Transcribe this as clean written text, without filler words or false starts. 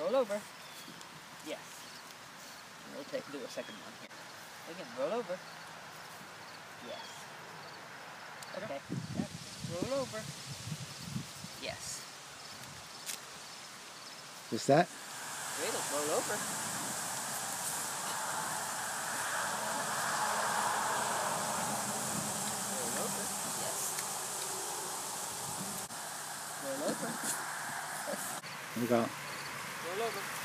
roll over. Yes. And we'll do a second one here. Again, roll over. Yes. Okay. Yep. Roll over. Yes. Just that? Great, let's roll over. Roll over. Yes. Roll over. There you go. Roll over.